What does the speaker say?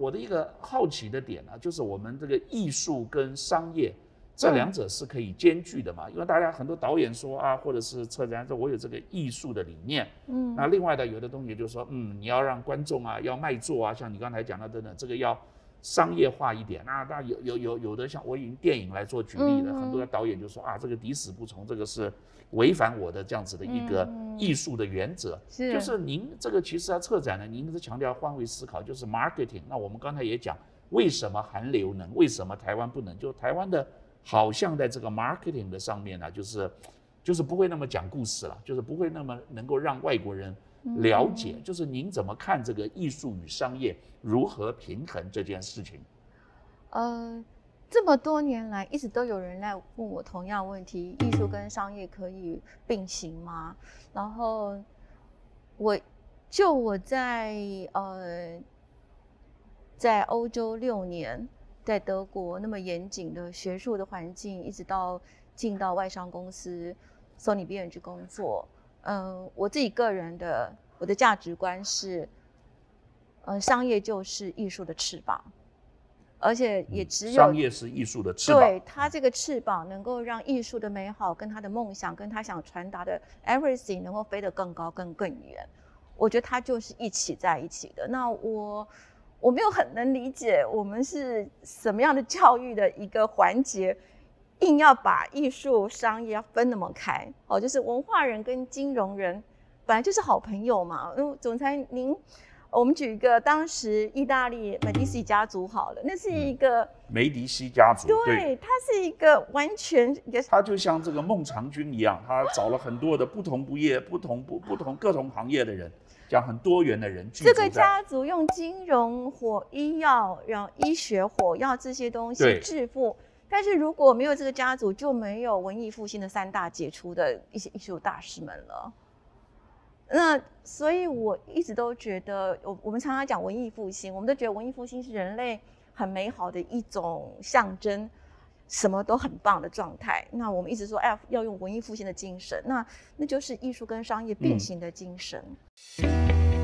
我的一个好奇的点呢，就是我们这个艺术跟商业这两者是可以兼具的嘛？因为大家很多导演说啊，或者是策展说，我有这个艺术的理念，那另外的有的东西就是说，你要让观众啊要卖座啊，像你刚才讲的等等，这个要商业化一点。那有的像我以电影来做举例的，很多的导演就说啊，这个抵死不从，这个是违反我的这样子的一个艺术的原则。就是您这个其实策展呢，您是强调换位思考，就是 marketing。那我们刚才也讲，为什么韩流能，为什么台湾不能？就台湾的好像在这个 marketing 的上面呢，就是不会那么讲故事了，就是不会那么能够让外国人了解。就是您怎么看这个艺术与商业如何平衡这件事情？ 这么多年来，一直都有人来问我同样问题：艺术跟商业可以并行吗？然后我在欧洲6年，在德国那么严谨的学术的环境，一直到进到外商公司 Sony BMG 工作。我自己个人的我的价值观是，商业就是艺术的翅膀。而且也只有商业是艺术的翅膀， 对它这个翅膀能够让艺术的美好跟他的梦想跟他想传达的 everything 能够飞得更高更远。我觉得它就是一起在一起的。那我没有很能理解我们是什么样的教育的一个环节，硬要把艺术商业要分那么开。就是文化人跟金融人本来就是好朋友嘛。总裁您。我们举一个当时意大利美第西家族好了，那是一个梅迪西家族， 对，它是一个完全他就像这个孟尝君一样，他找了很多的不同各种行业的人，讲很多元的人聚集在。 这个家族用金融、医药、医学、火药这些东西致富，但是如果没有这个家族，就没有文艺复兴的3大杰出的一些艺术大师们了。那所以我一直都觉得，我们常常讲文艺复兴，我们都觉得文艺复兴是人类很美好的一种象征，什么都很棒的状态。那我们一直说，要用文艺复兴的精神，那就是艺术跟商业并行的精神。